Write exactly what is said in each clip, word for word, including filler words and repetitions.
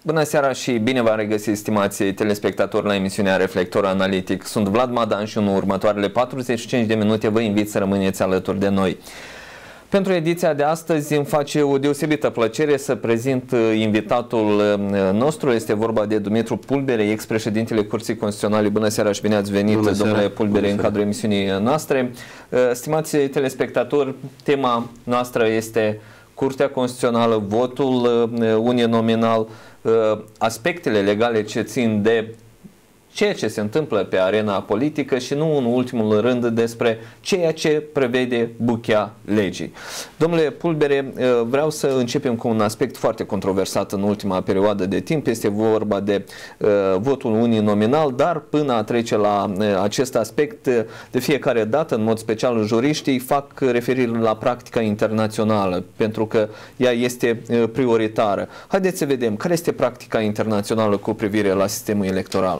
Bună seara și bine v-am regăsit, stimații telespectatori, la emisiunea Reflector Analitic. Sunt Vlad Madan și în următoarele patruzeci și cinci de minute vă invit să rămâneți alături de noi. Pentru ediția de astăzi îmi face o deosebită plăcere să prezint invitatul nostru. Este vorba de Dumitru Pulbere, ex-președintele Curții Constituționale. Bună seara și bine ați venit, Bună domnule seara. Pulbere, Bună în cadrul emisiunii noastre. Stimați telespectatori, tema noastră este Curtea Constituțională, votul uninominal, aspectele legale ce țin de ceea ce se întâmplă pe arena politică și nu în ultimul rând despre ceea ce prevede buchea legii. Domnule Pulbere, vreau să începem cu un aspect foarte controversat în ultima perioadă de timp. Este vorba de uh, votul uninominal, dar până a trece la uh, acest aspect, de fiecare dată, în mod special juriștii, fac referire la practica internațională, pentru că ea este uh, prioritară. Haideți să vedem care este practica internațională cu privire la sistemul electoral.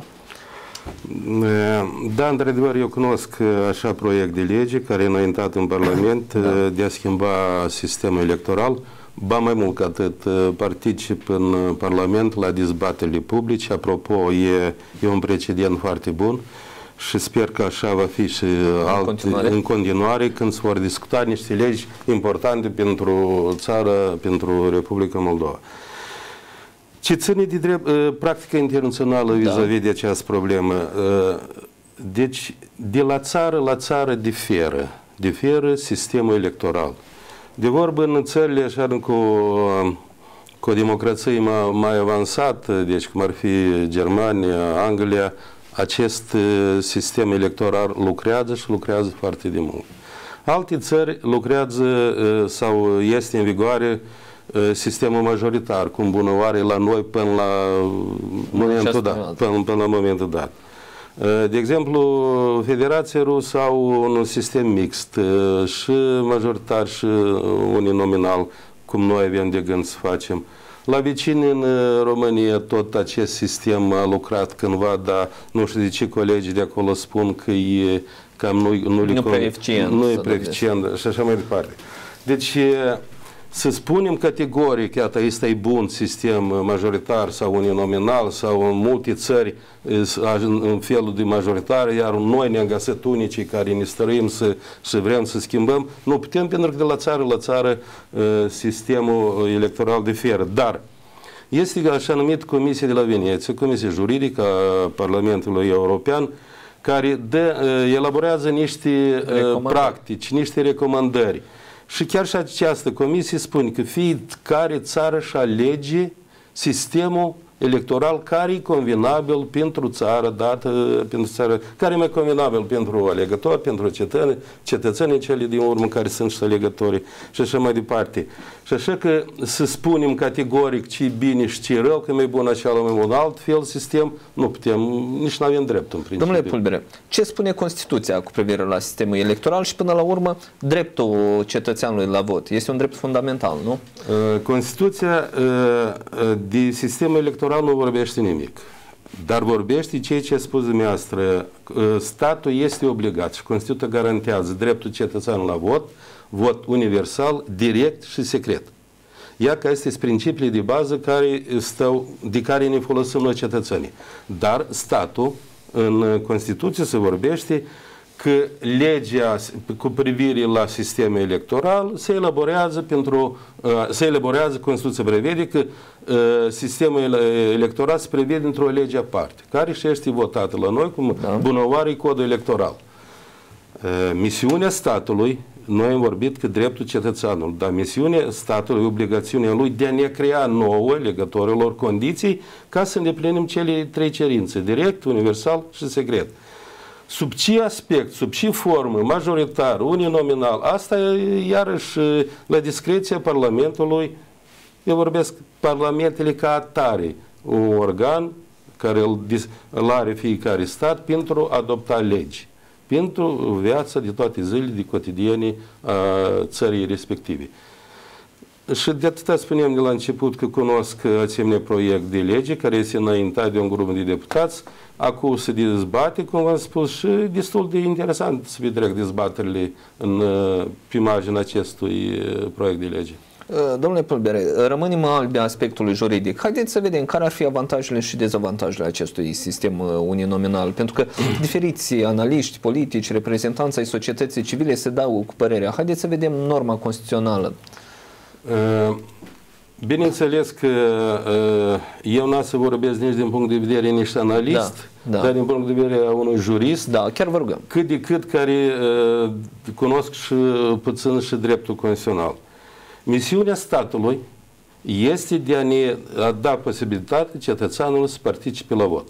Da, într-adevăr, eu cunosc așa proiect de lege care e înaintat în Parlament, da, de a schimba sistemul electoral. Ba mai mult ca atât, particip în Parlament la dezbaterile publice. Apropo, e, e un precedent foarte bun și sper că așa va fi și alt, în, continuare. în continuare, când se vor discuta niște legi importante pentru țară, pentru Republica Moldova. Ce ține de drept, practica internațională vis-a-vis da. de această problemă? Deci, de la țară la țară diferă. Diferă sistemul electoral. De vorbă, în țările așa cu, cu o democrație mai, mai avansată, deci cum ar fi Germania, Anglia, acest sistem electoral lucrează și lucrează foarte de mult. Alte țări lucrează sau este în vigoare sistemul majoritar, cum bună oare la noi până la momentul dat. Până, până la momentul dat. De exemplu, Federația Rusă au un sistem mixt, și majoritar și uninominal, cum noi avem de gând să facem. La vecini în România tot acest sistem a lucrat cândva, dar nu știu de ce colegii de acolo spun că e cam nu, nu, nu prea eficient, nu e prea eficient și așa mai departe. Deci, să spunem categoric, iată, este bun sistem majoritar sau uninominal sau în multe țări în felul de majoritar, iar noi ne-am găsit unicii care ne stăruim să, să vrem să schimbăm. Nu putem, pentru că de la țară la țară sistemul electoral diferă. Dar este așa numit Comisia de la Veneția, Comisia Juridică a Parlamentului European, care dă, elaborează niște practici, niște recomandări. Și chiar și această comisie spune că fiecare țară și alege sistemul electoral care e convenabil pentru țară dată, pentru țară, care e mai convenabil pentru alegători, pentru cetățeni, cetățenii cele din urmă care sunt și alegătorii și așa mai departe. Și așa că să spunem categoric ce e bine și ce e rău, că e mai bun așa, mai bun altfel sistem, nu putem, nici nu avem drept în principiu. Domnule Pulbere, ce spune Constituția cu privire la sistemul electoral și până la urmă dreptul cetățeanului la vot? Este un drept fundamental, nu? Constituția de sistemul electoral nu vorbește nimic, dar vorbește ceea ce a spus dumneavoastră. Statul este obligat și Constituția garantează dreptul cetățeanului la vot, vot universal, direct și secret. Ia că este principiile de bază care stau, de care ne folosim noi cetățenii. Dar statul, în Constituție se vorbește că legea cu privire la sistemul electoral se elaborează pentru, se elaborează, Constituția prevede că sistemul electoral se prevede într-o lege aparte, care și este votată la noi, cum da. bunăoară codul electoral. Misiunea statului, noi am vorbit că dreptul cetățeanului, dar misiunea statului, obligațiunea lui de a ne crea nouă legătorilor condiții ca să îndeplinim cele trei cerințe, direct, universal și secret. Sub ce aspect, sub ce formă, majoritar, uninominal, asta e iarăși la discreția Parlamentului. Eu vorbesc Parlamentele ca atare, un organ care îl, îl are fiecare stat pentru a adopta legi, pentru viața de toate zilele de cotidiene a țării respective. Și de atâta spuneam de la început că cunosc asemenea proiect de lege care este înaintat de un grup de deputați. Acum se dezbate, cum v-am spus, și destul de interesant să petrec dezbaterile în, pe marginea acestui proiect de lege. Domnule Pulbere, rămânem albi aspectului juridic. Haideți să vedem care ar fi avantajele și dezavantajele acestui sistem uninominal. Pentru că diferiți analiști politici, reprezentanți ai societății civile se dau cu părerea. Haideți să vedem norma constituțională. Bineînțeles că eu n-am să vorbesc nici din punct de vedere nici analist, da, da. dar din punct de vedere a unui jurist, da, chiar vă rugăm. cât de cât care cunosc și puțin și dreptul constituțional. Misiunea statului este de a ne a da posibilitate cetățeanului să participe la vot.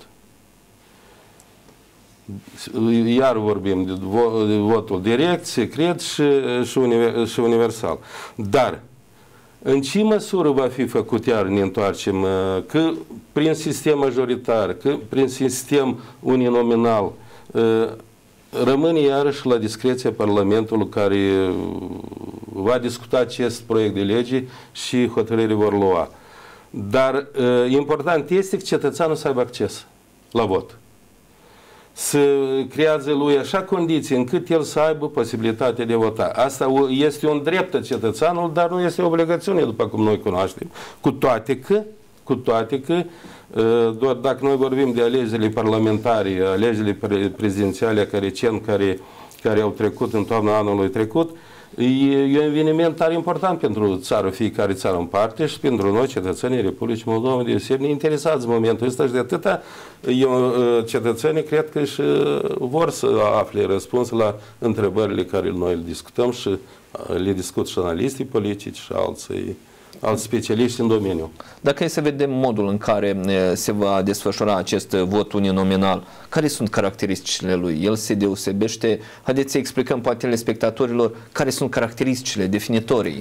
Iar vorbim de votul direct, secret și, și, univer, și universal. Dar în ce măsură va fi făcut, iar ne întoarcem, că prin sistem majoritar, că prin sistem uninominal, rămâne iarăși la discreția Parlamentului care va discuta acest proiect de lege și hotărâri vor lua. Dar important este că cetățeanul să aibă acces la vot. Să creează lui așa condiții încât el să aibă posibilitatea de vota. Asta este un drept a cetățeanului, dar nu este o obligațiune, după cum noi cunoaștem. Cu toate că, cu toate că doar dacă noi vorbim de alegerile parlamentare, alegerile prezidențiale care recent, care, care au trecut în toamna anului trecut, e un eveniment tare important pentru țară, fiecare țară în parte și pentru noi, cetățenii Republicii Moldova, de ne interesați în momentul ăsta și de atâta eu, cetățenii cred că și vor să afle răspuns la întrebările care noi le discutăm și le discut și analistii politici și alții, alți specialiști în domeniu. Dacă e să vedem modul în care se va desfășura acest vot uninominal, care sunt caracteristicile lui? El se deosebește? Haideți să explicăm poate telespectatorilor care sunt caracteristicile definitorii.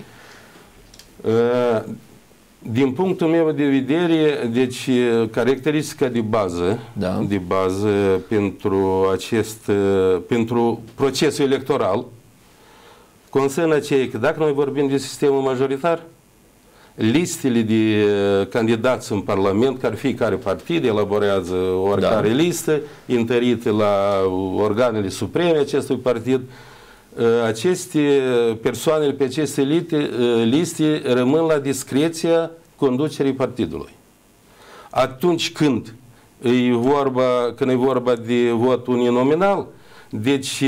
Din punctul meu de vedere, deci caracteristica de bază, da. de bază pentru acest, pentru procesul electoral, constă aceea că dacă noi vorbim de sistemul majoritar, listele de candidați în Parlament, care fiecare partid elaborează oricare da. listă, întărită la organele supreme acestui partid, aceste persoanele pe aceste liste, liste rămân la discreția conducerii partidului. Atunci când e vorba, când e vorba de vot uninominal, deci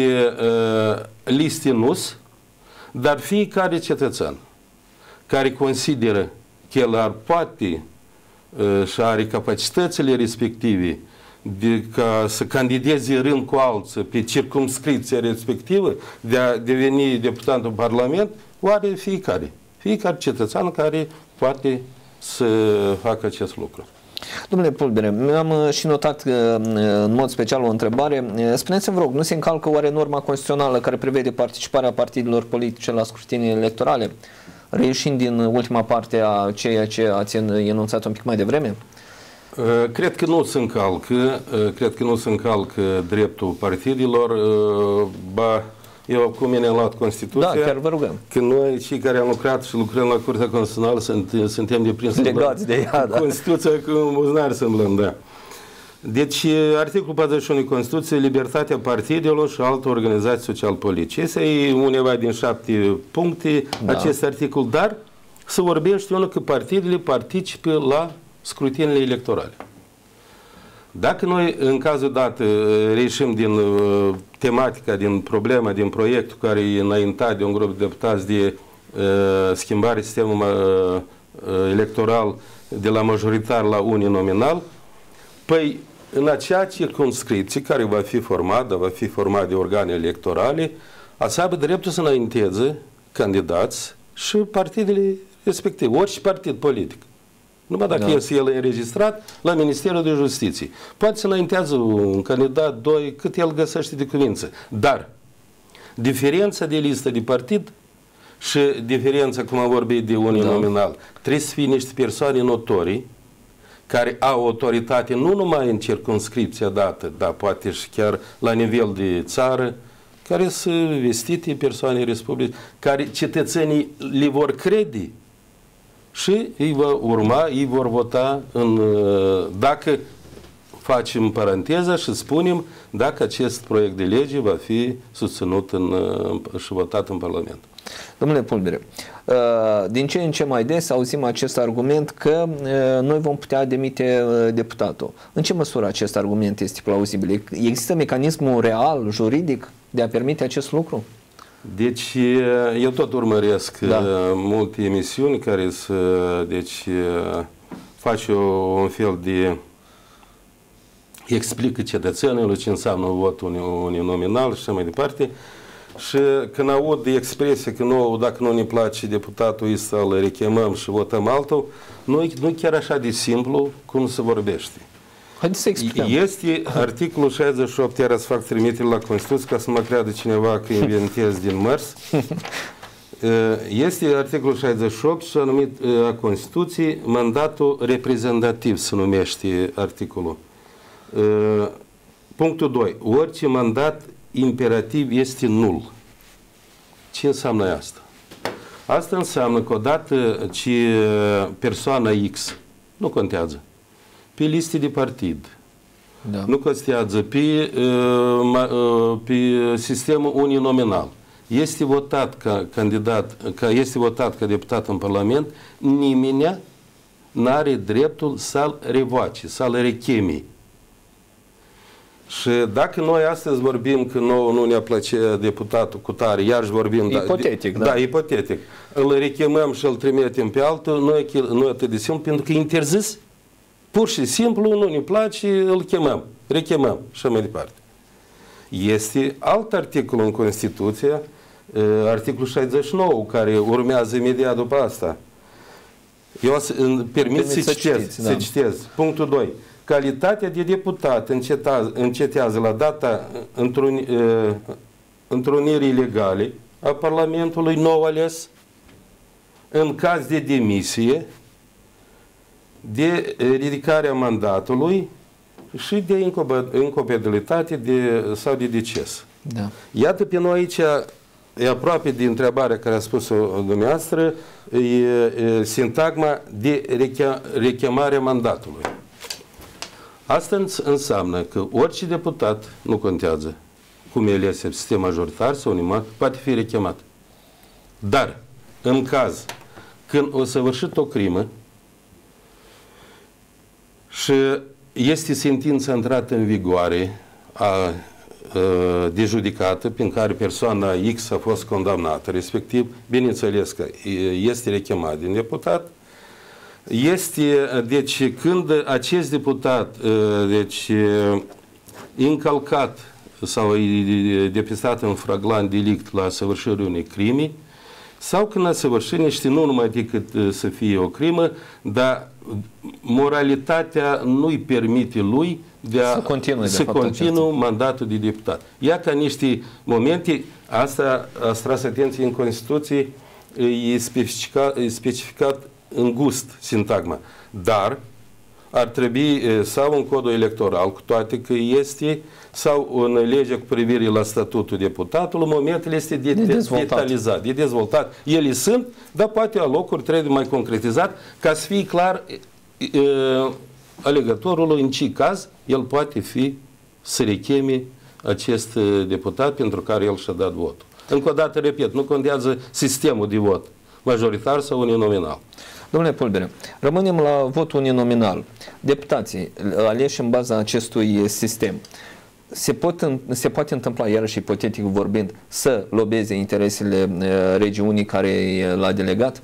liste nu-s, dar fiecare cetățean care consideră că el ar poate uh, și are capacitățile respective de ca să candideze rând cu alții pe circumscripția respectivă de a deveni deputat în Parlament, oare fiecare. Fiecare cetățean care poate să facă acest lucru. Domnule Pulbere, mi-am și notat în mod special o întrebare. Spuneți-mi, vă rog, nu se încalcă oare norma constituțională care prevede participarea partidelor politice la scrutinii electorale, reieșind din ultima parte a ceea ce ați enunțat un pic mai devreme? Cred că nu se încalcă, cred că nu se încalcă dreptul partidelor, ba, eu acum mi-am luat Constituția. Da, chiar vă rugăm. Că noi, cei care am lucrat și lucrăm la Curtea Constituțională, sunt, suntem deprins legați de ea, da. Constituția cu buzunar semblăm, da. Deci, articolul patruzeci și unu Constituției, libertatea partidelor și alte organizații social-politice. Este e undeva din șapte puncte, da. acest articol, dar se vorbește unul că partidele participă la scrutinile electorale. Dacă noi, în cazul dat, reieșim din uh, tematica, din problema, din proiectul care e înaintat de un grup de deputați de uh, schimbare sistemului uh, electoral de la majoritar la uninominal, păi, în acea circumscripție care va fi formată, va fi formată de organe electorale, a să aibă dreptul să înainteze candidați și partidele respective, orice partid politic. Numai dacă da. este el înregistrat la Ministerul de Justiție. Poate să înaintează un candidat, doi, cât el găsește de cuvință. Dar diferența de listă de partid și diferența, cum am vorbit, de uninominal, da. trebuie să fie niște persoane notorii care au autoritate nu numai în circumscripția dată, dar poate și chiar la nivel de țară, care sunt vestite persoane republici, care cetățenii le vor crede și îi va urma, îi vor vota în, dacă facem paranteza și spunem dacă acest proiect de lege va fi susținut în, și votat în Parlament. Domnule Pulbere, din ce în ce mai des auzim acest argument că noi vom putea demite deputatul. În ce măsură acest argument este plauzibil? Există mecanismul real, juridic, de a permite acest lucru? Deci, eu tot urmăresc da. multe emisiuni care să, deci, fac un fel de explică cetățenilor ce înseamnă votul uninominal și așa mai departe. Și când aud de expresie că nouă, dacă nu ne place deputatul ăsta, îl rechemăm și votăm altul, nu e chiar așa de simplu cum se vorbește. Haideți să explicăm. Este articolul șaizeci și opt, iar să fac trimitere la Constituție, ca să mă creadă cineva că inventez din mărs. Este articolul șaizeci și opt și a numit a Constituției mandatul reprezentativ, se numește articolul. Punctul doi. Orice mandat imperativ este nul. Ce înseamnă asta? Asta înseamnă că odată ce persoana X, nu contează, pe liste de partid, da. nu contează pe, pe sistemul uninominal, este votat ca candidat, ca este votat ca deputat în Parlament, nimeni n-are dreptul să-l revoace, să-l recheme. Și dacă noi astăzi vorbim că nouă nu ne-a place deputatul cu tare, iarăși vorbim... Ipotetic, da? Da, da ipotetic. Îl rechemăm și îl trimitem pe altul, nu, nu atât de simplu, pentru că e interzis. Pur și simplu nu ne place, îl chemăm, rechemăm și mai departe. Este alt articol în Constituție, articolul șaizeci și nouă, care urmează imediat după asta. Eu îmi permit să, să citez, citiți, să da. citez. Punctul doi. Calitatea de deputat încetează, încetează la data întruni, uh, întrunirii legale a Parlamentului nou ales în caz de demisie, de ridicarea mandatului și de incompatibilitate de, sau de deces. Da. Iată pe noi aici, e aproape de întrebarea care a spus-o dumneavoastră, e, e sintagma de reche, rechemare mandatului. Asta înseamnă că orice deputat, nu contează cum e ales sistem majoritar sau unimat, poate fi rechemat. Dar, în caz când o săvârșit o crimă și este sentința intrată în vigoare a, a, de judecată prin care persoana X a fost condamnată, respectiv, bineînțeles că este rechemat din deputat, este, deci, când acest deputat, deci, încălcat sau depistat în flagrant delict la săvârșirea unei crime, sau când a săvârșit niște, nu numai decât să fie o crimă, dar moralitatea nu-i permite lui de a, să continue, să continue mandatul de deputat. Ia ca niște momente, asta a tras atenție în Constituție, e specificat, e specificat îngust sintagma, dar ar trebui sau în codul electoral, cu toate că este, sau în legea cu privire la statutul deputatului, momentul este de, de dezvoltat. detalizat, de dezvoltat. Ele sunt, dar poate la locuri trebuie mai concretizat, ca să fie clar e, alegătorul în ce caz el poate fi să recheme acest deputat pentru care el și-a dat votul. Încă o dată, repet, nu contează sistemul de vot, majoritar sau uninominal. Domnule Pulbere, rămânem la votul uninominal. Deputații aleși în baza acestui sistem, se, pot, se poate întâmpla, iarăși ipotetic vorbind, să lobeze interesele regiunii care l-a delegat?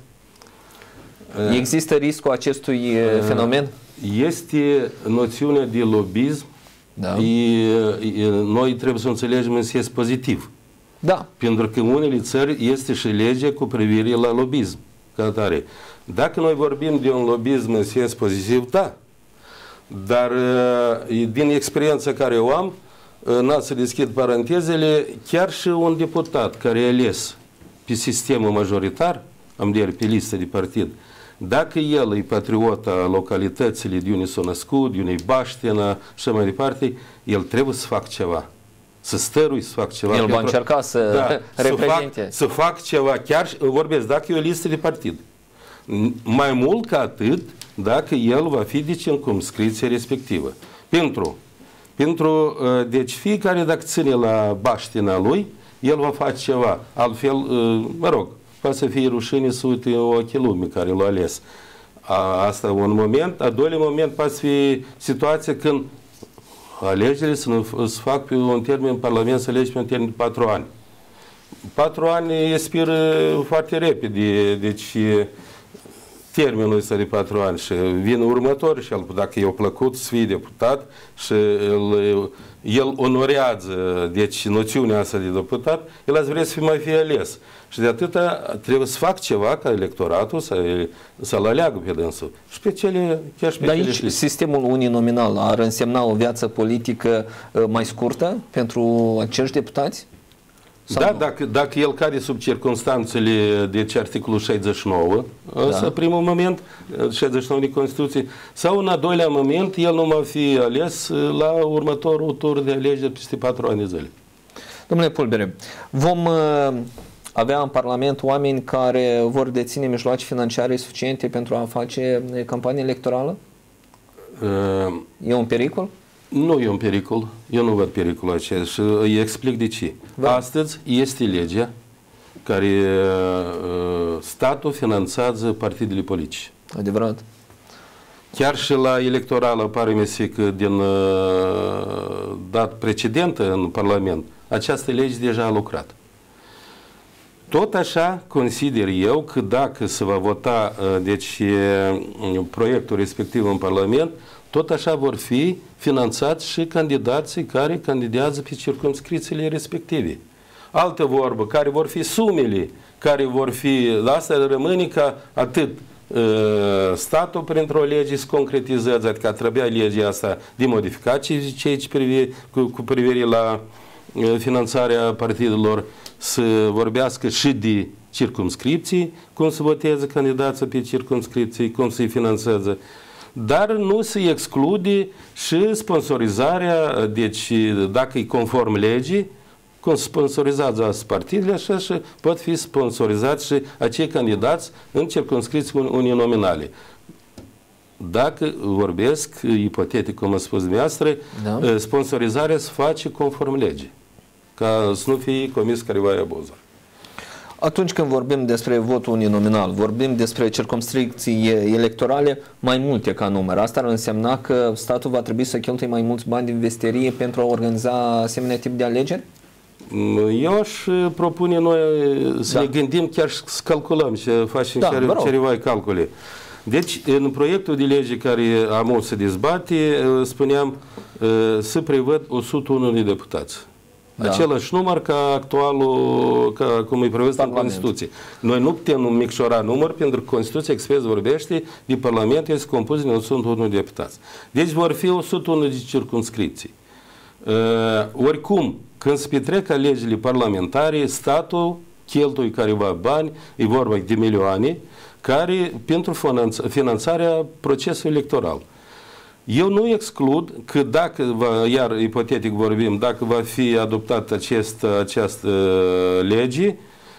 Există riscul acestui fenomen? Este noțiunea de lobism. Da. E, e, noi trebuie să o înțelegem în sens pozitiv. Da. Pentru că în unele țări este și lege cu privire la lobism. Ca atare. Dacă noi vorbim de un lobism în sens pozitiv, da. Dar din experiența care o am, n-am să deschid parantezele, chiar și un deputat care e ales pe sistemul majoritar, am de pe listă de partid, dacă el e patriot a localitățile de unde s-a născut, de unde e baștenă și mai departe, el trebuie să facă ceva. Să stărui, să fac ceva. El va încerca să da, reprezinte. Să fac, să fac ceva, chiar vorbesc, dacă e o listă de partid. Mai mult ca atât, dacă el va fi de circumscripție respectivă. Pentru, pentru, deci fiecare dacă ține la baștina lui, el va face ceva. Altfel, mă rog, poate să fie rușine să uite ochii lumii care l-a ales. A, asta un moment. A doilea moment poate fi situația când alegerile se fac pe un termen în Parlament, să alegi pe un termen de patru ani. Patru ani expiră foarte repede, deci termenul ăsta de patru ani și vine următor și el, dacă i-a plăcut să fie deputat și el, el onorează deci noțiunea asta de deputat, el ați vrea să fie mai fie ales. Și de atâta trebuie să fac ceva ca electoratul să, să-l aleagă pe dânsul. Și pe cele, chiar și pe Dar cele aici știi. sistemul uninominal ar însemna o viață politică mai scurtă pentru acești deputați? Sau Da, nu? dacă, dacă el cade sub circunstanțele, deci articolul șaizeci și nouă, da. Ăsta primul moment, șaizeci și nouă de Constituție, sau în a doilea moment, el nu va fi ales la următorul tur de alegeri peste patru ani de zile. Domnule Pulbere, vom uh, avea în Parlament oameni care vor deține mijloace financiare suficiente pentru a face campanie electorală? Uh, E un pericol? Nu e un pericol. Eu nu văd pericolul acesta și îi explic de ce. Da. Astăzi este legea care uh, statul finanțează partidele politice. Adevărat. Chiar și la electorală pare-mi că din uh, dat precedentă în Parlament, această lege deja a lucrat. Tot așa consider eu că dacă se va vota uh, deci, uh, proiectul respectiv în Parlament, tot așa vor fi finanțați și candidații care candidează pe circumscripțiile respective. Altă vorbă, care vor fi sumele, care vor fi, la asta rămâne ca atât uh, statul printr-o lege să concretizează, adică trebuia legea asta de modificat, ceea ce privi, cu, cu privire la uh, finanțarea partidelor, să vorbească și de circumscripții, cum se votează candidații pe circumscripții, cum se finanțează, dar nu se exclude și sponsorizarea, deci dacă e conform legii, cum sponsorizează partidele, așa și pot fi sponsorizați și acei candidați în circumscripții uninominale. Dacă vorbesc, ipotetic, cum a spus dumneavoastră, da. Sponsorizarea se face conform legii, ca să nu fie comis careva abuzuri. Atunci când vorbim despre votul uninominal, vorbim despre circumscripții electorale mai multe ca număr. Asta ar însemna că statul va trebui să cheltuie mai mulți bani din vesterie pentru a organiza asemenea tip de alegeri? Eu aș propune noi să da. ne gândim chiar și să calculăm, să facem da, ceva calcule. Deci, în proiectul de lege care am o să dezbate, spuneam, să prevăd o sută unu de deputați. Da. Același număr ca actualul, ca cum îi prevăzut în Constituție. Noi nu putem micșora număr, pentru că Constituția expres vorbește de Parlament, este compus din o sută unu de deputați. Deci vor fi o sută unu de circumscripții. Uh, oricum, când se petrec alegerile parlamentare, statul cheltuie careva bani, e vorba de milioane, care pentru finanțarea procesului electoral. Eu nu exclud că dacă, va, iar ipotetic vorbim, dacă va fi adoptat acest, această lege,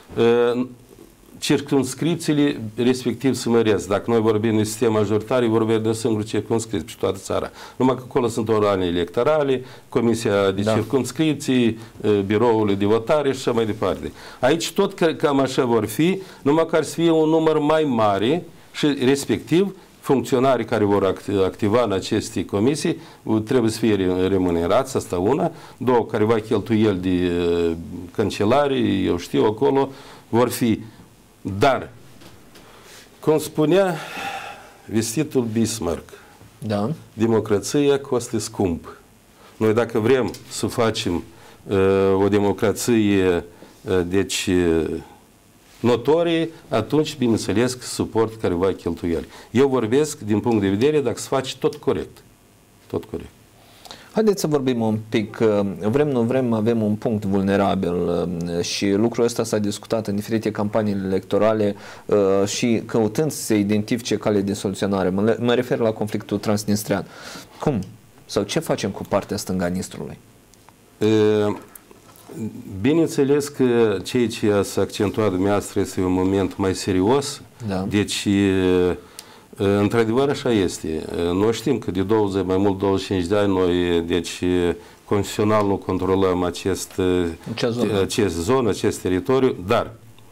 circumscripțiile respectiv se măresc. Dacă noi vorbim de sistem majoritar, vorbim de singur circumscripție pe toată țara. Numai că acolo sunt organe electorale, Comisia de da. Circumscripții, biroul de votare și așa mai departe. Aici tot cam așa vor fi, numai că ar să fie un număr mai mare și respectiv funcționarii care vor activa în aceste comisii trebuie să fie remunerați, asta una, două, careva cheltuieli de cancelarii, eu știu, acolo vor fi. Dar, cum spunea vestitul Bismarck, da. Democrația costă scump. Noi dacă vrem să facem uh, o democrație uh, deci notorii, atunci, bineînțeles, că suport careva cheltuieli. Eu vorbesc din punct de vedere dacă se face tot corect. Tot corect. Haideți să vorbim un pic. Vrem, nu vrem, avem un punct vulnerabil și lucrul ăsta s-a discutat în diferite campanii electorale și căutând să se identifice cale de soluționare. Mă, mă refer la conflictul transnistrean. Cum? Sau ce facem cu partea stângă a Nistrului? E... Bineînțeles că ceea ce s-a accentuat dumneavoastră este un moment mai serios, da. Deci Într-adevăr așa este. Noi știm că de douăzeci, mai mult douăzeci și cinci de ani noi, deci, constituțional nu controlăm acest, zonă. acest zonă, acest teritoriu, dar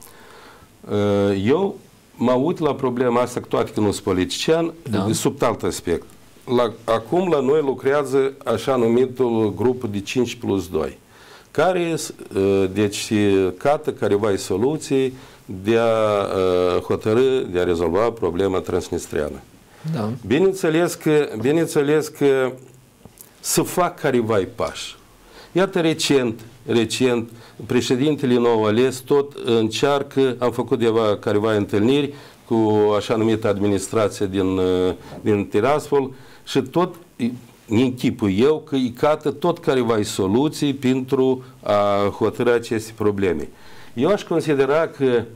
eu mă uit la problema asta, cu toate că nu sunt politician, da. Sub alt aspect. La, acum la noi lucrează așa numitul grup de cinci plus doi, care deci cată careva soluții de a hotărâ, de a rezolva problema transnistreană. Da. Bineînțeles că, bineînțeles că să fac careva pași. Iată, recent, recent, președintele nou ales tot încearcă, am făcut deva careva întâlniri cu așa numită administrație din, din Tiraspol și tot închipui eu că îi cată tot careva soluții pentru a hotărâ aceste probleme. Eu aș considera că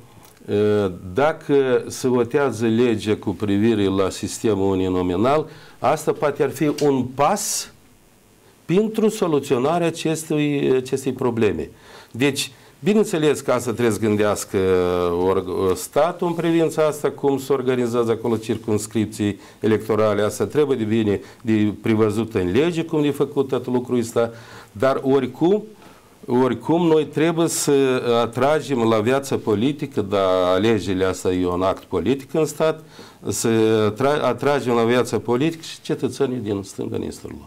dacă se votează legea cu privire la sistemul uninominal, asta poate ar fi un pas pentru soluționarea acestui, acestei probleme. Deci, bineînțeles că asta trebuie să gândească statul în privința asta, cum se organizează acolo circumscripții electorale, asta trebuie de bine de prevăzut în lege, cum de făcut tot lucrul ăsta, dar oricum, oricum noi trebuie să atragem la viața politică, dar alegerile asta e un act politic în stat, să atragem la viața politică și cetățenii din stânga Nistrului.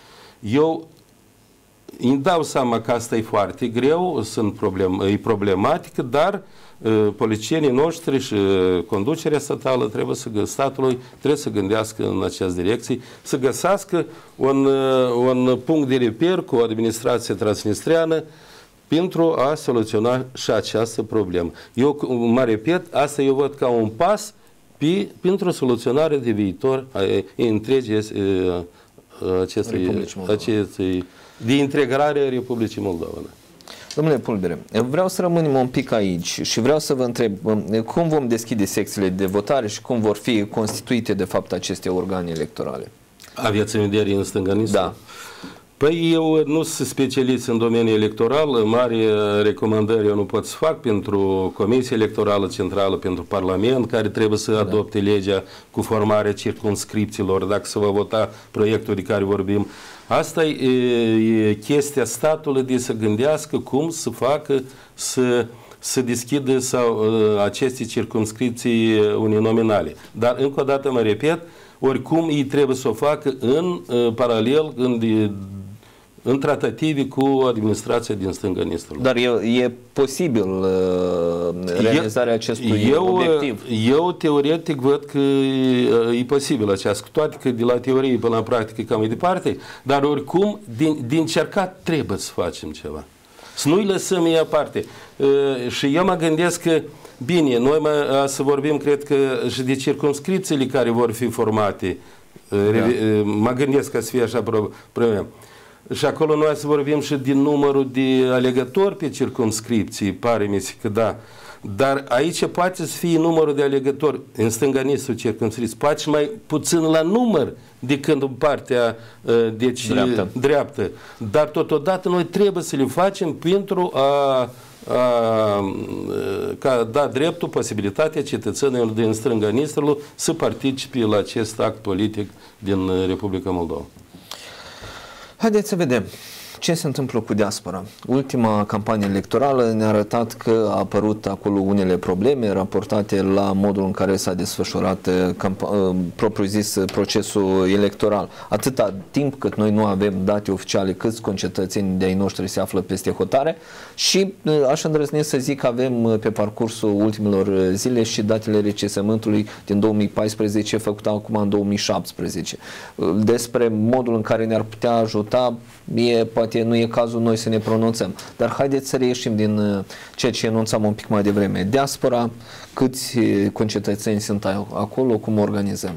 Eu îmi dau seama că asta e foarte greu, sunt problem, e problematică, dar uh, politicienii noștri și uh, conducerea statală trebuie să, statului trebuie să gândească în această direcție, să găsească un, uh, un punct de reper cu administrația transnistreană pentru a soluționa și această problemă. Eu mă repet, asta eu văd ca un pas pe, pentru soluționarea de viitor a întregii uh, acestui, acestui, de integrare a Republicii Moldova. Domnule Pulbere, vreau să rămânem un pic aici și vreau să vă întreb cum vom deschide secțiile de votare și cum vor fi constituite de fapt aceste organe electorale. Aveți în vedere în stânga Nistru? Da. Păi eu nu sunt specialist în domeniul electoral, mari recomandări eu nu pot să fac pentru Comisia Electorală Centrală, pentru Parlament, care trebuie să adopte da. legea cu formarea circumscripțiilor, dacă se va vota proiectul de care vorbim. Asta e, e chestia statului de să gândească cum să facă, să, să deschidă sau, aceste circumscripții uninominale. Dar încă o dată mă repet, oricum ei trebuie să o facă în paralel, în în tratative cu administrația din stânga Nistrului. Dar e, e posibil uh, realizarea eu, acestui eu, obiectiv? Eu teoretic văd că e, e posibil aceasta, cu toate că de la teorie până la practică cam mai departe, dar oricum din, din încercat trebuie să facem ceva. Să nu-i lăsăm ei aparte. Uh, și eu mă gândesc că bine, noi mă, să vorbim, cred că și de circumscripțiile care vor fi formate, da. Mă gândesc că să fie așa problemă. Și acolo noi să vorbim și din numărul de alegători pe circumscripții, pare-mi că da. Dar aici poate să fie numărul de alegători în stânga Nistru circumscripții, poate și mai puțin la număr decât în partea deci, dreaptă. dreaptă. Dar totodată noi trebuie să le facem pentru a, a ca da dreptul, posibilitatea cetățenilor din stânga Nistrului să participe la acest act politic din Republica Moldova. Haideți să vedem ce se întâmplă cu diaspora. Ultima campanie electorală ne-a arătat că a apărut acolo unele probleme raportate la modul în care s-a desfășurat propriu-zis procesul electoral. Atâta timp cât noi nu avem date oficiale câți concetățeni de-ai noștri se află peste hotare și aș îndrăzni să zic că avem pe parcursul ultimilor zile și datele recensământului din două mii paisprezece făcută acum în două mii șaptesprezece. Despre modul în care ne-ar putea ajuta e, poate nu e cazul noi să ne pronunțăm, dar haideți să reieșim din ceea ce enunțam un pic mai devreme. Diaspora, câți concetățeni sunt acolo, cum organizăm?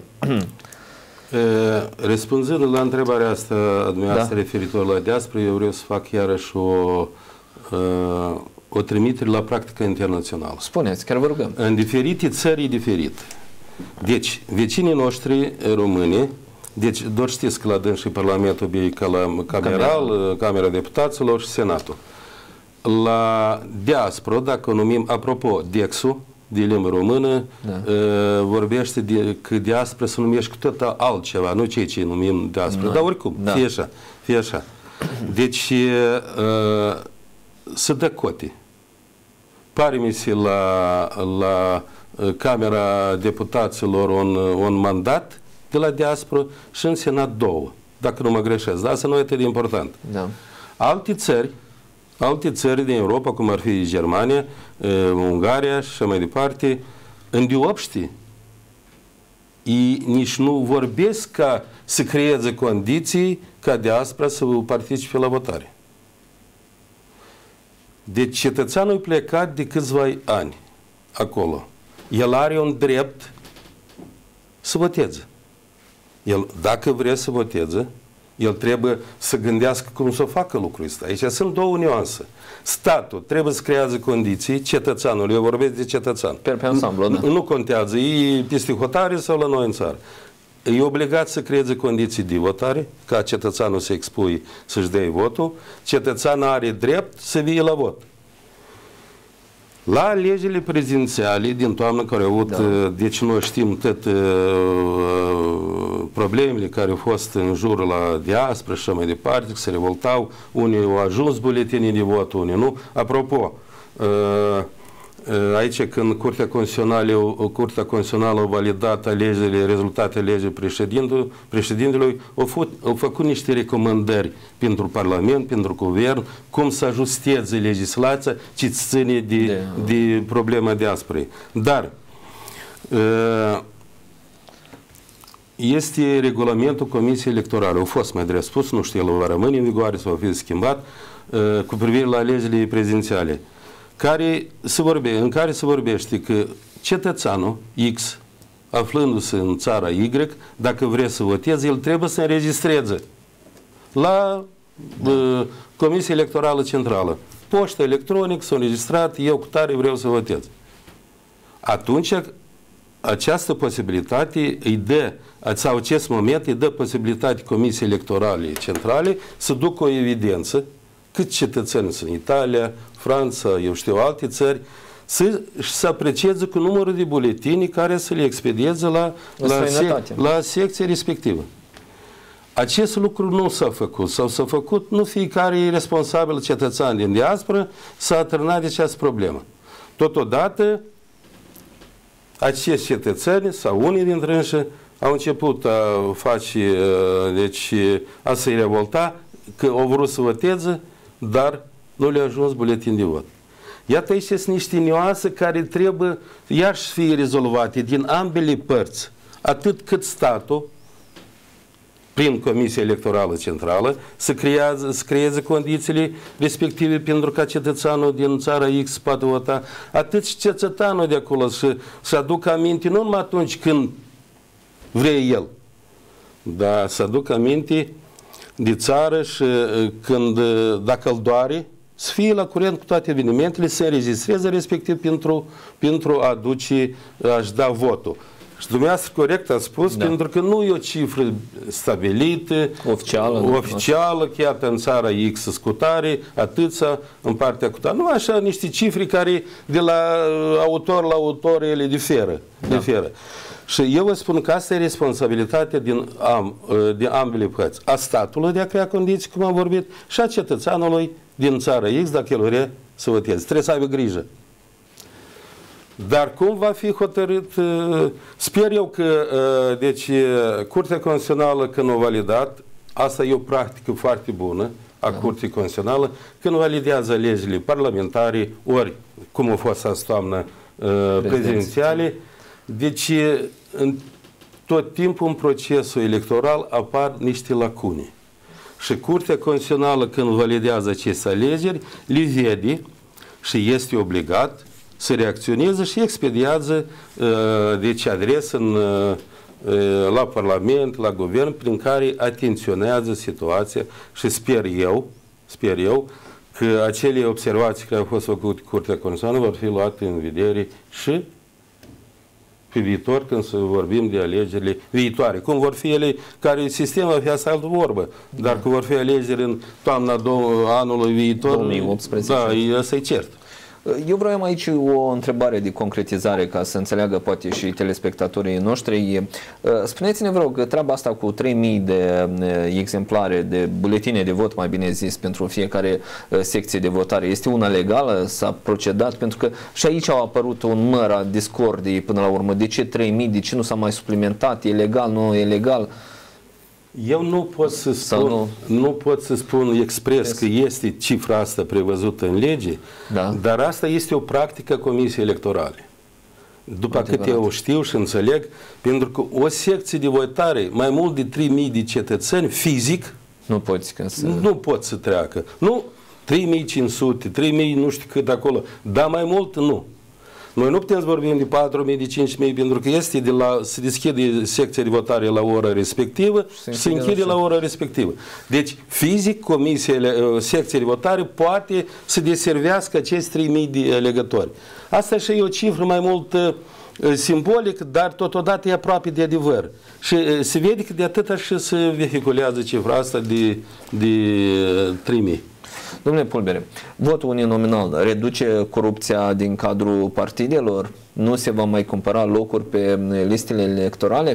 Răspunzând la întrebarea asta a dumneavoastră da. referitor la diaspora, eu vreau să fac iarăși o, o trimitere la practica internațională. Spuneți, chiar vă rugăm. În diferite țări e diferit. Deci, vecinii noștri români, deci, doar știți că la dâns și Parlamentul e ca la cameral, Camera Deputaților și Senatul. La diaspora, dacă o numim, apropo, D E X-ul, de limbă română, da. uh, vorbește de, că diaspora se numește cu tot altceva, nu ceea ce numim diaspora, no. Dar oricum, da. fie așa, fie așa. Deci, uh, să dă cote. Pare-mi se la, la Camera Deputaților un, un mandat de la diaspora și în Senat două, dacă nu mă greșesc. Dar asta nu e atât de important. Da. Alte țări, alte țări din Europa, cum ar fi Germania, uh, Ungaria și așa mai departe, îndeopște, ei nici nu vorbesc ca să creeze condiții ca diaspora să participe la votare. Deci cetățeanul e plecat de câțiva ani acolo. El are un drept să voteze. El, dacă vrea să voteze, el trebuie să gândească cum să facă lucrul ăsta. Aici sunt două nuanțe. Statul trebuie să creează condiții, cetățeanul, eu vorbesc de cetățean. Per pe ansamblu, da. Nu contează, e peste hotare sau la noi în țară. E obligat să creeze condiții de votare, ca cetățeanul să expui să-și dea votul. Cetățeanul are drept să vie la vot. La alegerile prezidențiale din toamnă care au avut, da. Deci noi știm tot uh, problemele care au fost în jurul la diaspora și așa mai departe, că se revoltau, unii au ajuns buletinii de vot, unii nu. Apropo, uh, aici când Curtea Constituțională, Curtea Constituțională a validat alegerile, rezultatele alegerii președintelui, președintelui au, făcut, au făcut niște recomandări pentru Parlament, pentru Guvern, cum să ajusteze legislația ce ține de, de, de problema diasporei. Dar este regulamentul Comisiei Electorale, a fost mai drept spus, nu știu, el va rămâne în vigoare sau va fi schimbat, cu privire la alegerile prezidențiale, care se vorbe, în care se vorbește că cetățeanul X, aflându-se în țara Y, dacă vrea să voteze, el trebuie să înregistreze la uh, Comisia Electorală Centrală. Poșta electronică s-a înregistrat, eu cu tare vreau să votez. Atunci, această posibilitate îi dă, sau acest moment îi dă posibilitate Comisiei Electorale Centrale să ducă o evidență cât cetățeni sunt în Italia, Franța, eu știu, alte țări, să, să aprecieze cu numărul de buletini care să le expedieze la, la, sec, la secția respectivă. Acest lucru nu s-a făcut, sau s-a făcut, nu fiecare responsabil cetățean din diaspora s-a atârnat de această problemă. Totodată, acești cetățeni, sau unii dintre ei, au început a face, deci, a se revolta, că au vrut să voteze, dar nu le-a ajuns buletin de vot. Iată, aici sunt niște nuanțe care trebuie iar să fie rezolvate din ambele părți, atât cât statul, prin Comisia Electorală Centrală, să, creează, să creeze condițiile respective pentru ca cetățeanul din țara X să poată vota, atât și cetățeanul de acolo să, să aducă aminte, nu numai atunci când vrea el, dar să aducă aminte de țară și când, dacă îl doare, să fie la curent cu toate evenimentele, să înregistreze respectiv pentru, pentru a duce, a-și da votul. Și dumneavoastră corect a spus, da. Pentru că nu e o cifră stabilită, oficială, oficială chiar în țara X scutare, atâția în partea cu tare. Nu așa, niște cifre care de la autor la autor ele diferă. Da. diferă. Și eu vă spun că asta e responsabilitatea din, am, din ambele părți. A statului de a crea condiții, cum am vorbit, și a cetățeanului din țara X, dacă el vrea să voteze. Trebuie să aibă grijă. Dar cum va fi hotărât? Sper eu că, deci, Curtea Constituțională, când o validat, asta e o practică foarte bună a Curții Constituționale, când validează legile parlamentare, ori, cum a fost azi toamnă, prezidențiale, deci, în tot timpul în procesul electoral apar niște lacune. Și Curtea Constituțională, când validează aceste alegeri, le vede și este obligat să reacționeze și expediază deci adresă în, la Parlament, la Guvern, prin care atenționează situația și sper eu, sper eu că acele observații care au fost făcute Curtea Constituțională vor fi luate în vedere și pe viitor, când să vorbim de alegerile viitoare. Cum vor fi ele, care sistemul va fi asta altă vorbă, dar că vor fi alegeri în toamna anului viitor, două mii optsprezece. Da, asta e cert. Eu vreau aici o întrebare de concretizare ca să înțeleagă poate și telespectatorii noștri. Spuneți-ne, vă rog, treaba asta cu trei mii de exemplare de buletine de vot, mai bine zis, pentru fiecare secție de votare, este una legală? S-a procedat? Pentru că și aici au apărut un măr a discordii până la urmă. De ce trei mii? De ce nu s-a mai suplimentat? E legal? Nu e legal? Eu nu pot să spun, nu? nu pot să spun expres yes. că este cifra asta prevăzută în lege, da. Dar asta este o practică a Comisiei Electorale. După Adevărat. Cât eu știu și înțeleg, pentru că o secție de votare, mai mult de trei mii de cetățeni, fizic, nu, poți să... nu pot să treacă. Nu trei mii cinci sute, trei mii nu știu cât acolo, dar mai mult nu. Noi nu putem să vorbim de patru mii, de cinci mii, pentru că este de la, se deschide secția de votare la ora respectivă și se închide la ora respectivă. Deci, fizic, comisiile, secția de votare poate să deservească acești trei mii de alegători. Asta și e o cifră mai mult uh, simbolică, dar totodată e aproape de adevăr. Și uh, se vede că de atâta și se vehiculează cifra asta de, de uh, trei mii. Domnule Pulbere, votul uninominal reduce corupția din cadrul partidelor? Nu se va mai cumpăra locuri pe listele electorale?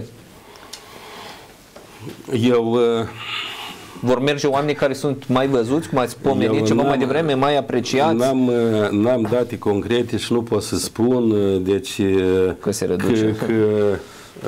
Eu... Uh, Vor merge oameni care sunt mai văzuți, cum ați pomenit ceva mai devreme, mai apreciați? N-am, n-am date concrete și nu pot să spun, deci... Că se reduce. Că, că,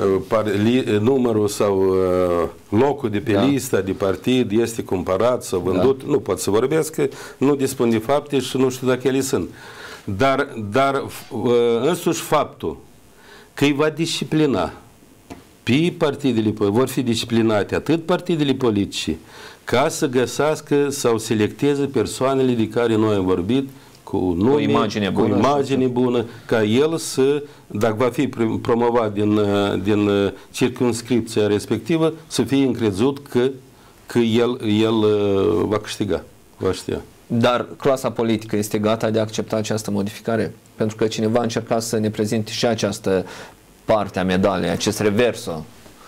numărul sau locul de pe da. Lista de partid este cumpărat sau vândut, da. Nu pot să vorbesc, că nu dispun de fapte și nu știu dacă ele sunt. Dar, dar însuși faptul că îi va disciplina pe partidele, vor fi disciplinate atât partidele politice, ca să găsească sau selecteze persoanele de care noi am vorbit, cu nume, cu imagine bună, cu imagine bună, ca el să, dacă va fi promovat din, din circumscripția respectivă, să fie încrezut că, că el, el va câștiga, va știa. Dar clasa politică este gata de a accepta această modificare? Pentru că cineva a încercat să ne prezinte și această parte a medaliei, acest reverso.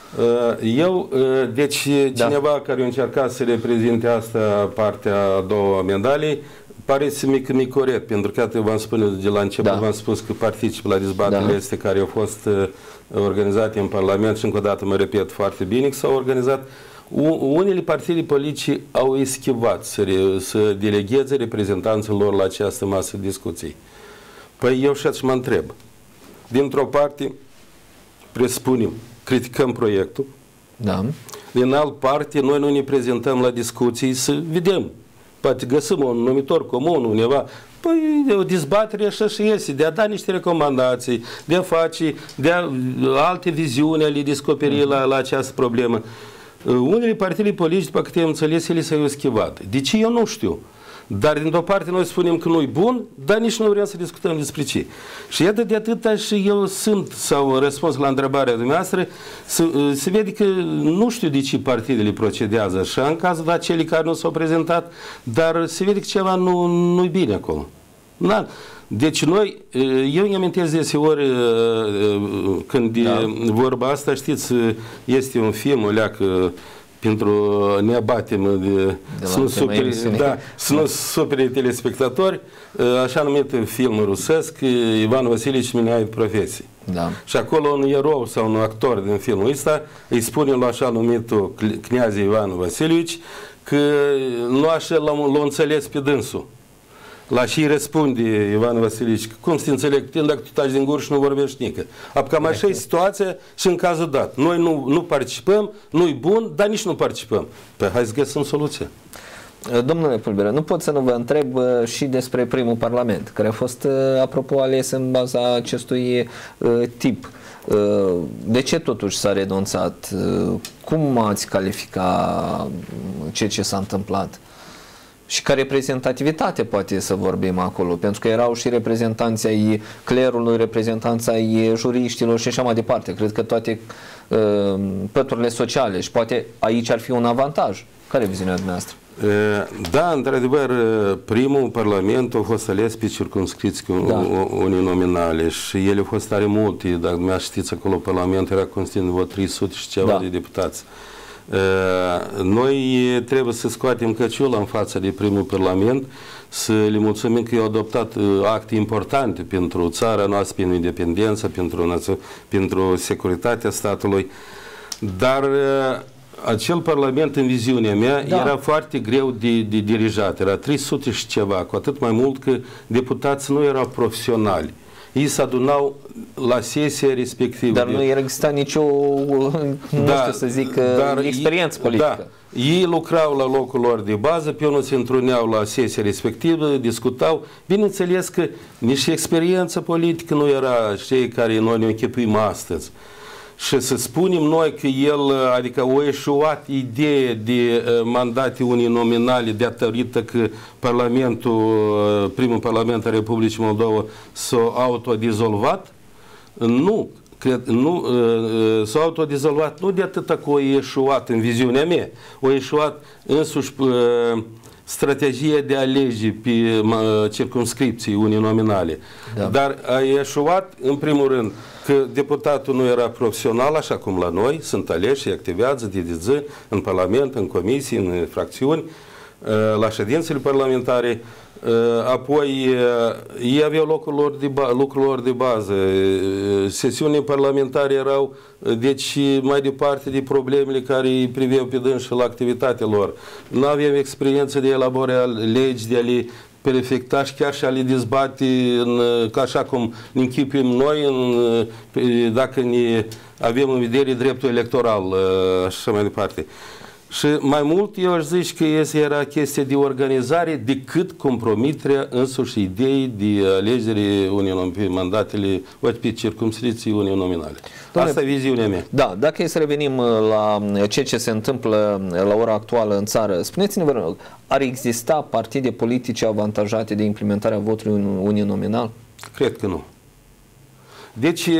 Eu, deci da. Cineva care a încercat să reprezinte asta, partea a doua medaliei, pare să mi că mi corect, pentru că v-am spune de la început, da. V-am spus că particip la dezbaterile da. Este care au fost organizate în Parlament și încă o dată mă repet foarte bine că s-au organizat. Unele partide politice au eschivat să, re, să delegheze reprezentanții lor la această masă de discuții. Păi eu și atunci mă întreb. Dintr-o parte, presupunem, criticăm proiectul. Da. Din altă parte, noi nu ne prezentăm la discuții să vedem. Poate găsim un numitor comun undeva. Păi o dezbatere așa și este, de a da niște recomandații, de a face, de a, alte viziuni ale descoperi la, la această problemă. Unele partide politice, după câte am înțeles, ele s-au eschivat. De ce? Eu nu știu. Dar, dintr-o parte, noi spunem că nu-i bun, dar nici nu vrem să discutăm despre ce. Și iată de atâta și eu sunt, sau răspuns la întrebarea dumneavoastră, se, se vede că nu știu de ce partidele procedează așa, în cazul de acelei care nu s-au prezentat, dar se vede că ceva nu, nu-i bine acolo. Na. Deci noi, eu îmi amintesc deseori când da. E vorba asta, știți, este un film, o leacă, pentru ne abatem de, de să, nu supere, da, să nu supere telespectatori, așa numit film rusesc, Ivan Vasilici Minaev profesii. Da. Și acolo un erou sau un actor din filmul ăsta îi spune la așa numitul Kniaze Ivan Vasilici că nu așa l-a înțeles pe dânsul. La și răspunde Ivan Vasilici, cum să te înțeleg tine dacă tu taci din gură și nu vorbești nică. Cam așa e situația și în cazul dat. Noi nu, nu participăm, nu-i bun, dar nici nu participăm. Păi hai să găsim soluția. Domnule Pulbere, nu pot să nu vă întreb și despre primul parlament, care a fost, apropo, ales în baza acestui tip. De ce totuși s-a renunțat? Cum ați califica ceea ce s-a întâmplat? Și ca reprezentativitate poate să vorbim acolo, pentru că erau și reprezentanții ai clerului, reprezentanții ai juriștilor și așa mai departe. Cred că toate uh, păturile sociale și poate aici ar fi un avantaj. Care e viziunea dumneavoastră? Da, într-adevăr, primul parlament a fost ales pe circumscripții da. uninominale și ele au fost tare multe. Dacă mi-aș știți, acolo parlamentul era constituit de trei sute și ceva da. De deputați. Noi trebuie să scoatem căciula în fața de primul Parlament, să le mulțumim că au adoptat acte importante pentru țara noastră, pentru independență, pentru, pentru securitatea statului, dar acel Parlament, în viziunea mea, da. era foarte greu de, de dirijat, era trei sute și ceva, cu atât mai mult că deputații nu erau profesionali. Ei se adunau la sesia respectivă. Dar nu exista nicio, nu da, știu să zic, experiență ei, politică. Da, ei lucrau la locul lor de bază, pe unul se întruneau la sesia respectivă, discutau. Bineînțeles că nici experiență politică nu era cei care noi ne închipuim astăzi. Și să spunem noi că el, adică o eșuat idee de mandate uninominale datorită că Parlamentul, primul Parlament al Republicii Moldova s-a autodizolvat, nu, cred, nu, s-a autodizolvat nu de atâta că o eșuat în viziunea mea, o eșuat însuși strategia de a alege pe circumscripții uninominale, da. Dar a eșuat în primul rând că deputatul nu era profesional, așa cum la noi, sunt aleși și activează de zi în Parlament, în comisii, în fracțiuni, la ședințele parlamentare, apoi ei aveau locul lor de, lucrul lor de bază, sesiunile parlamentare erau, deci, mai departe de problemele care îi priveau pe dânsul la activitatea lor. Nu aveam experiență de elaborare legi, de a le perfecta și chiar și a le dezbate în, ca așa cum ne închipuim noi, în, dacă ne avem în vedere dreptul electoral și așa mai departe. Și mai mult eu aș zice că era chestie de organizare decât compromiterea însuși ideii de alegere pe mandatele, pe circumscripții uninominale. Asta e viziunea mea. Da, dacă e să revenim la ceea ce se întâmplă la ora actuală în țară, spuneți-ne, vă rog, ar exista partide politice avantajate de implementarea votului uninominal? Cred că nu. Deci,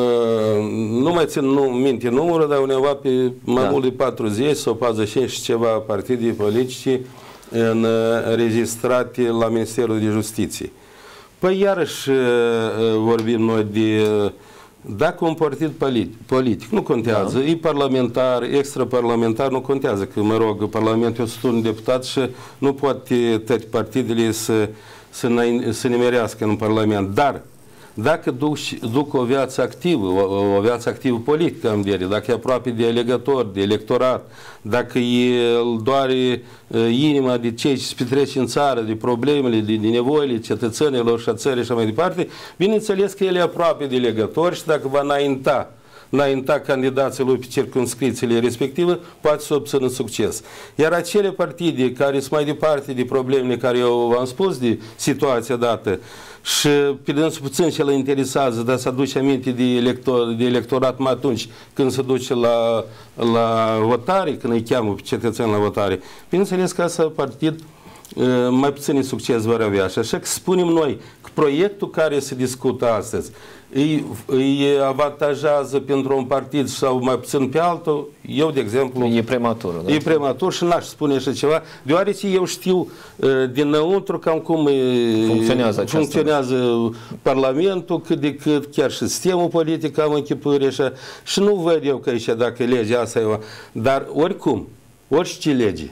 nu mai țin nu, minte numărul, dar undeva pe mai da. mult de patruzeci sau patruzeci și cinci și ceva partide politice înregistrate la Ministerul de Justiție. Păi iarăși vorbim noi de, dacă un partid politic, nu contează, da. e parlamentar, extraparlamentar, nu contează, că, mă rog, Parlamentul o sută un deputat și nu poate toate partidele să, să, să nimerească în Parlament, dar dacă duc, duc o viață activă, o, o viață activă politică, am vedere, dacă e aproape de alegător, de electorat, dacă el doare uh, inima de cei ce se petrece în țară, de problemele, de, de nevoile cetățenilor și a țării și așa mai departe, bineînțeles că el e aproape de alegător și dacă va înainta înainta candidații lui pe circumscripțiile respective, poate să obțină succes. Iar acele partide care sunt mai departe de problemele care eu v-am spus, de situația dată, și pe dânsul puțin ce îl interesează, dar să aduce aminte de, elector, de electorat mai atunci când se duce la, la votare, când îi cheamă pe cetățeni la votare. Bineînțeles că asta partid mai puțin succes vor avea. Și așa că spunem noi că proiectul care se discută astăzi îi, îi avantajează pentru un partid sau mai puțin pe altul, eu, de exemplu... E prematur. Da? E prematur și n-aș spune așa ceva, deoarece eu știu dinăuntru cam cum funcționează, funcționează Parlamentul, cât de cât, chiar și sistemul politic am închipări așa, și nu văd eu că aici dacă legea asta e... Dar oricum, orice lege,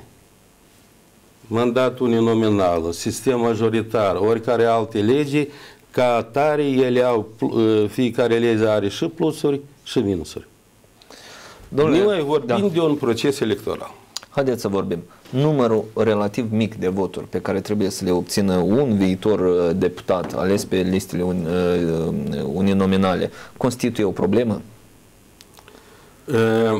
mandatul uninominal, sistem majoritar, oricare alte legi, ca atare ele au, fiecare lege are și plusuri și minusuri. Domnule, noi vorbim da. de un proces electoral. Haideți să vorbim. Numărul relativ mic de voturi pe care trebuie să le obțină un viitor deputat ales pe listele un, uninominale constituie o problemă? Uh,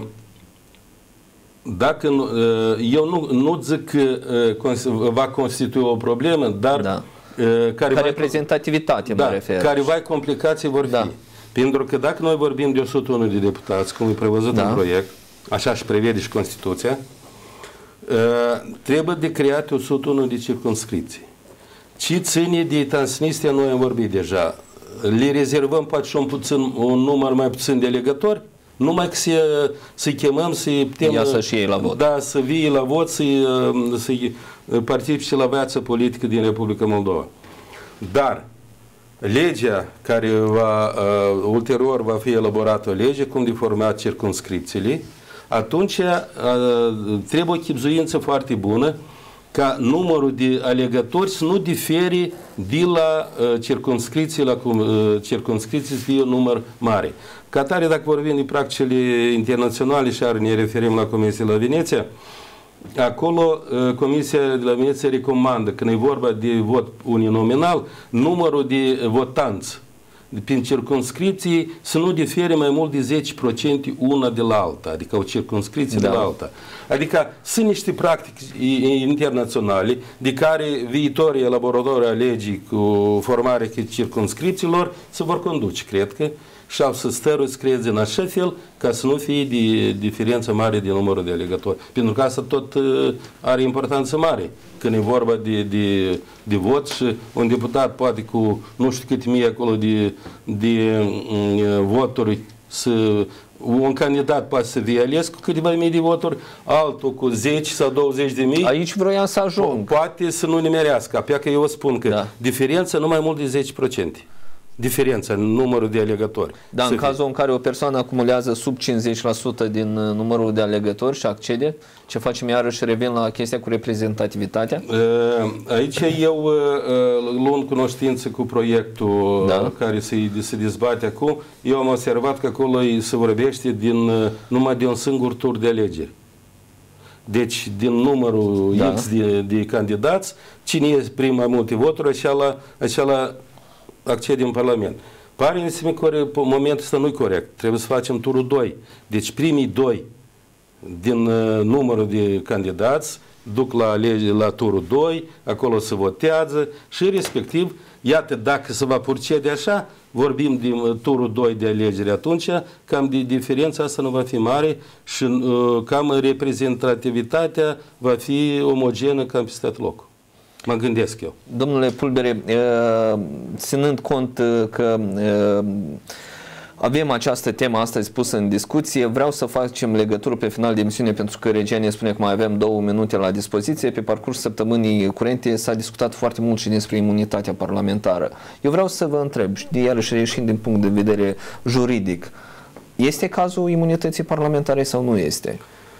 Dacă nu, eu nu, nu zic că va constitui o problemă, dar da. care ca reprezentativitate da, mă refer. Careva complicații vor fi. Da. Pentru că dacă noi vorbim de o sută unu de deputați, cum e prevăzut da. în proiect, așa și prevede și Constituția, trebuie de creat o sută unu de circumscripții. Ce ține de Transnistria, noi am vorbit deja. Le rezervăm poate și un, puțin, un număr mai puțin de alegători, numai că să, să-i chemăm, să-i putem... Ia să-și iei la vot. Da, să vii la vot, să-i, să-i participe la viața politică din Republica Moldova. Dar legea care va, uh, ulterior va fi elaborată o lege, cum de format circumscripțiile, atunci trebuie o chibzuință foarte bună ca numărul de alegători să nu difere de la uh, circunscripții la uh, circunscripții să fie un număr mare. Ca atare, dacă vorbim de practicile internaționale și ar ne referim la Comisia la Veneția, acolo uh, Comisia de la Veneția recomandă, când e vorba de vot uninominal, numărul de votanți prin circunscripții să nu difere mai mult de zece la sută una de la alta, adică o circunscripție da. de la alta. Adică sunt niște practici internaționale de care viitorii elaboratori a legii cu formarea circunscripțiilor se vor conduce, cred că, și au să stărui să creeze în așa fel ca să nu fie de diferență mare de numărul de alegători. Pentru că asta tot are importanță mare. Când e vorba de, de, de vot și un deputat poate cu nu știu câte mii acolo de, de voturi să... Un candidat poate să fie ales cu câteva mii de voturi, altul cu zece sau douăzeci de mii. Aici vroiam să ajung. Poate să nu nimerească. Apoi că eu spun că da. diferența nu mai mult de zece la sută. Diferența în numărul de alegători. Da, în cazul în care o persoană acumulează sub cincizeci la sută din numărul de alegători și accede, ce facem iarăși, revin la chestia cu reprezentativitatea? Aici eu, luând cunoștință cu proiectul da. care se, se dezbate acum, eu am observat că acolo se vorbește din, numai de un singur tur de alegeri. Deci, din numărul da. X de, de candidați, cine e prin mai multe voturi, așa la accede în Parlament. Pare să mi momentul ăsta nu-i corect. Trebuie să facem turul doi. Deci primii doi din uh, numărul de candidați duc la, lege, la turul doi, acolo se votează și respectiv, iată, dacă se va procede așa, vorbim de uh, turul doi de alegeri atunci, cam de diferența asta nu va fi mare și uh, cam reprezentativitatea va fi omogenă cam peste tot locul. Mă gândesc eu. Domnule Pulbere, ținând cont că avem această temă astăzi pusă în discuție, vreau să facem legătură pe final de emisiune, pentru că regia ne spune că mai avem două minute la dispoziție. Pe parcursul săptămânii curente s-a discutat foarte mult și despre imunitatea parlamentară. Eu vreau să vă întreb, iarăși reieșind din punct de vedere juridic, este cazul imunității parlamentare sau nu este?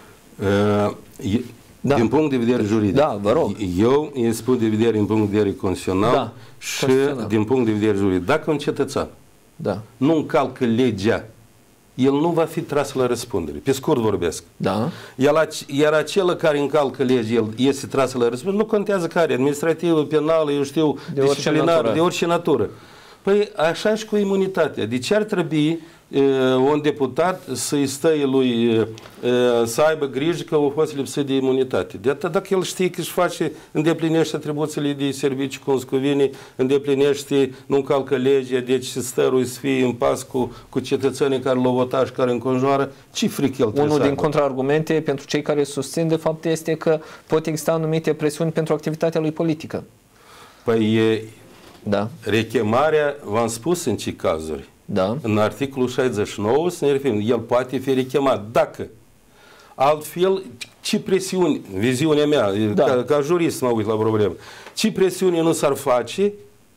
Uh, e... Da. Din punct de vedere juridic. Da, vă rog. Eu îi spun de vedere din punct de vedere constituțional da, și constituțional. Din punct de vedere juridic. Dacă un cetățean da. nu încalcă legea, el nu va fi tras la răspundere. Pe scurt vorbesc. Da. Iar, iar acela care încalcă legea, el este tras la răspundere, nu contează care, administrativă, penală, eu știu, de disciplinară, de orice natură. Păi așa și cu imunitatea. Deci ar trebui un deputat să-i stăie lui să aibă grijă că a fost lipsit de imunitate. De atât dacă el știe că își face, îndeplinește atribuțiile de serviciu cum se cuvine, îndeplinește, nu încalcă legea, deci să stărui să fie în pas cu, cu cetățenii care l-au votat și care înconjoară, ce fric el trebuie. Unul din contraargumente pentru cei care susțin de fapt este că pot exista anumite presiuni pentru activitatea lui politică. Păi e, da. rechemarea, v-am spus în ce cazuri. Da. În articolul șaizeci și nouă să ne referim, el poate fi rechemat dacă altfel, ce presiuni, viziunea mea, da. ca, ca jurist mă uit la problemă, ce presiuni nu s-ar face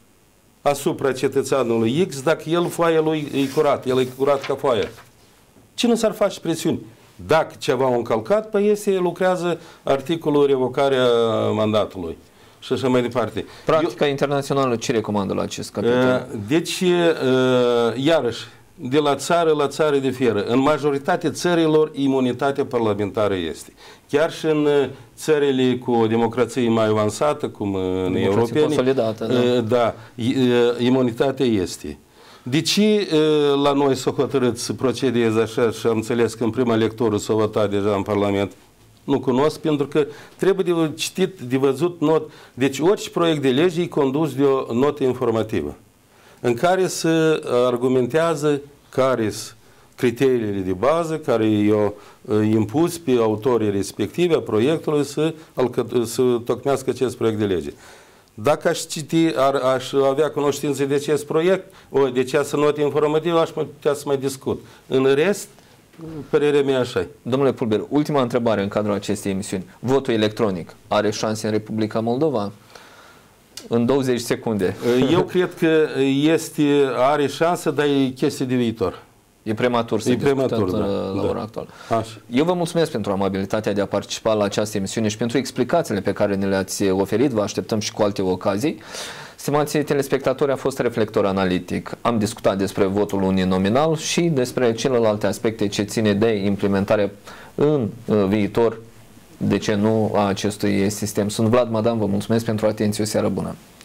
asupra cetățeanului X dacă el, foaia lui e curat, el e curat ca foaia. Ce nu s-ar face presiuni? Dacă ceva a încălcat, păi este, lucrează articolul revocarea mandatului. Și așa mai departe. Practica Eu, internațională ce recomandă la acest capitol? Deci, iarăși, de la țară la țară diferă. În majoritatea țărilor, imunitatea parlamentară este. Chiar și în țările cu o democrație mai avansată, cum în europene, consolidată, da. da, imunitatea este. De ce la noi s-a hotărât să procedeze așa și am înțeles că în prima lectură s-a votat deja în Parlament? Nu cunosc, pentru că trebuie de citit, de văzut not. Deci orice proiect de lege e condus de o notă informativă, în care se argumentează care sunt criteriile de bază care i-au impus pe autorii respective a proiectului să, să tocmească acest proiect de lege. Dacă aș citi, ar, aș avea cunoștință de acest proiect, o, de această notă informativă, aș putea să mai discut. În rest, părerea mea așa e. Domnule Pulber, ultima întrebare în cadrul acestei emisiuni. Votul electronic are șanse în Republica Moldova? În douăzeci secunde. Eu cred că este, are șansă, dar e chestie de viitor. E prematur să e discutăm prematur, da, la da. ora actuală. Așa. Eu vă mulțumesc pentru amabilitatea de a participa la această emisiune și pentru explicațiile pe care ne le-ați oferit. Vă așteptăm și cu alte ocazii. Stimații telespectatori, a fost Reflector Analitic. Am discutat despre votul uninominal și despre celelalte aspecte ce ține de implementarea în viitor, de ce nu, a acestui sistem. Sunt Vlad Madan, vă mulțumesc pentru atenție, o seară bună!